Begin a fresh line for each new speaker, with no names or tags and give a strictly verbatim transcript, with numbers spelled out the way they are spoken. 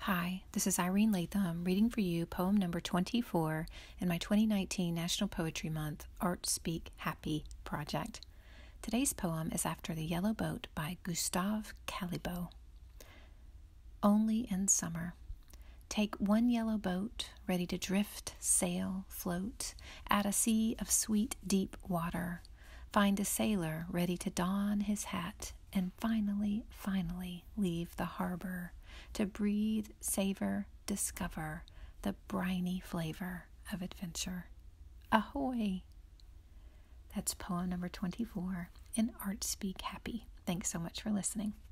Hi, this is Irene Latham reading for you poem number twenty-four in my twenty nineteen National Poetry Month ARTSPEAK Happy project. Today's poem is After the Yellow Boat by Gustave Caillebotte. Only in summer. Take one yellow boat, ready to drift, sail, float, at a sea of sweet, deep water. Find a sailor ready to don his hat, and finally, finally leave the harbor to breathe, savor, discover the briny flavor of adventure. Ahoy! That's poem number twenty-four in ARTSPEAK Happy. Thanks so much for listening.